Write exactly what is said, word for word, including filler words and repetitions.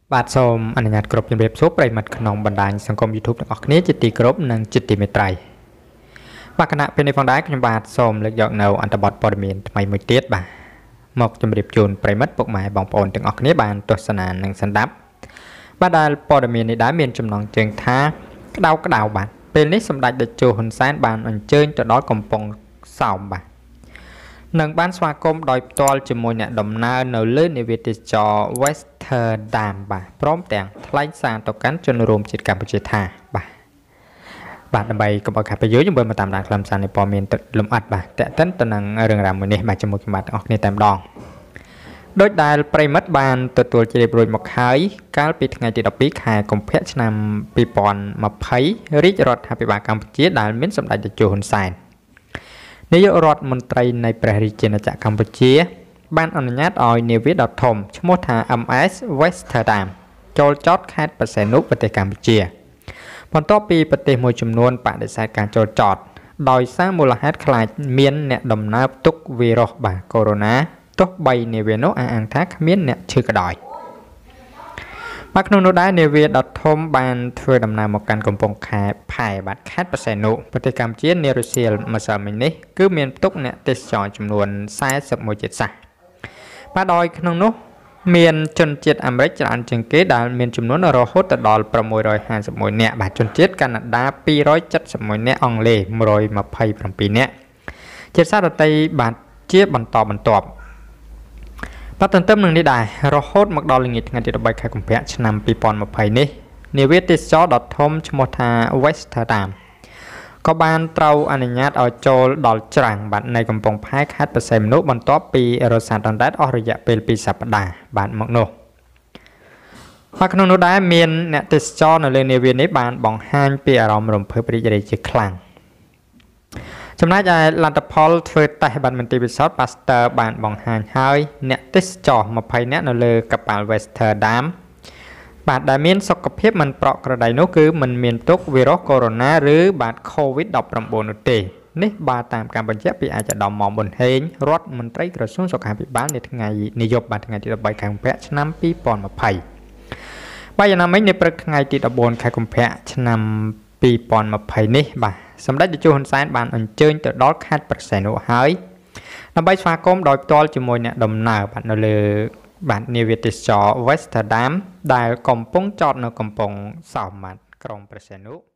បាទសូមអនុញ្ញាតគ្រប់ជំរាបសួរប្រិយមិត្តក្នុងបណ្ដាញសង្គម YouTube ទាំងអស់គ្នាជាទីគោរពនិងជាទីមេត្រីបាទគណៈពេលនេះផងដែរខ្ញុំបាទសូមលើកយកនៅអត្ថបទព័ត៌មានថ្មីមួយទៀតបាទមកជម្រាបជូនប្រិយមិត្តពុកម៉ែបងប្អូនទាំងអស់គ្នាបានទស្សនានិងស្ដាប់បាទដែលព័ត៌មាននេះដែរមានចំណងជើងថាក្តៅក្តៅបាទពេលនេះសម្ដេចតេជោហ៊ុនសែនបានអញ្ជើញទៅដល់កំពង់សោមបាទនឹងបានស្វាគមន៍ដោយផ្ទាល់ជាមួយអ្នកដំណើរនៅលើនាវាទេសចរ Westerdam បាទព្រមទាំងថ្លែងសារទៅកាន់ជនរួមជាតិកម្ពុជាថាបាទបាទដើម្បីកុំឲ្យខាតពេលយូរយើងមើលមកតាមដានខ្លឹមសារនៃព័ត៌មានលម្អិតបាទតេតិនទៅនឹងរឿងរ៉ាវមួយនេះបាទជាមួយខ្ញុំបាទទាំងអស់គ្នាតែម្ដងដោយដែលប្រិមិត្តបានទទួលជ្រាបរួចមកហើយកាលពីថ្ងៃទីដប់ពីរខែកុម្ភៈឆ្នាំពីរពាន់ម្ភៃរាជរដ្ឋាភិបាលកម្ពុជាដែលមានសម្ដេចតេជោហ៊ុនសែននាយករដ្ឋមន្ត្រីនៃព្រះរាជាណាចក្រកម្ពុជាបានអនុញ្ញាតឲ្យនាវាដ៏ធំឈ្មោះថា em ес Westerdam ចូលចតខេត្តបរសេនុប្រទេសកម្ពុជាបន្ទាប់ពីប្រទេសមួយចំនួនបដិសេធការចូលចតដោយសារមូលហេតុខ្លាចមានអ្នកដំណើរផ្ទុកវីរុសបាទកូវីដ ទោះបីនាវានោះអះអាងថាគ្មានអ្នកឈឺក៏ដោយបាទក្នុងនោះដែរនាវាដ៏ធំបានធ្វើដំណើរមកកាន់កំពង់ខែផែបាទខេត្តបរសេនុប្រទេសកម្ពុជានារុស្ស៊ីលម្សិលមិញនេះគឺមានផ្ទុកអ្នកទេសចរចំនួនសែសិបមួយជាតិសាសន៍បាទដោយក្នុងនោះមានជនជាតិអាមេរិកច្រើនជាងគេដែលមានចំនួនរហូតដល់ប្រាំមួយរយហាសិបមួយនាក់បាទជនជាតិកាណាដាពីររយចិតសិបមួយនាក់អង់គ្លេសមួយរយម្ភៃប្រាំពីរនាក់ជាតិសាសន៍ដទៃបាទជាបន្តបន្ទាប់បាទទន្ទឹមនឹងនេះដែររហូតមកដល់ល្ងាចថ្ងៃទីដប់បីខែកុម្ភៈឆ្នាំពីរពាន់ម្ភៃនេះនាវាទេសចរដ៏ធំឈ្មោះថា Westerdam ក៏បានត្រូវអនុញ្ញាតឲ្យចូលដល់ច្រាំងបាទនៅកំពង់ផែខេត្តបរសៃមនុបន្ទាប់ពីរសាទអណ្ដែតអស់រយៈពេលពីរសប្តាហ៍បាទមកនោះហើយក្នុងនោះដែរមានអ្នកទេសចរនៅលើនាវានេះបានបង្ហាញពីអារម្មណ៍រំភើបរីករាយជាខ្លាំងចំណែកឯលទ្ធផលធ្វើតេស្តបានមន្ទីរពិសោធន៍ Pasteur បានបង្ហាញហើយអ្នកទេសចរម្ភៃនាក់នៅលើកប៉ាល់ Westerdam បាទដែលមានសុខភាពមិនប្រក្រតីនោះគឺមិនមានផ្ទុកវីរុសកូវីដ ឬបាទ កូវីដ ដប់ប្រាំបួន នោះទេនេះបាទតាមការបញ្ជាក់ពីអាចារ្យដំមកប៊ុនហេងរដ្ឋមន្ត្រីក្រសួងសុខាភិបាលនៅថ្ងៃនាយប់បាទថ្ងៃទីដប់បីខែកុម្ភៈឆ្នាំពីរពាន់ម្ភៃបាទយ៉ាងណាមិញនៅព្រឹកថ្ងៃទីដប់បួនខែកុម្ភៈឆ្នាំពីរពាន់ម្ភៃនេះបាទសម្ដេចតេជោហ៊ុនសែនបានអញ្ជើញទៅដល់ខេត្តបរសេនុហើយដើម្បីស្វាគមន៍ដោយផ្ទាល់ជាមួយអ្នកដំណើរបាទនៅលើបាទនាវាទេសចរ Westerdam ដែលកំពុងចតនៅកំពង់សោមបាទក្រុងបរសេនុ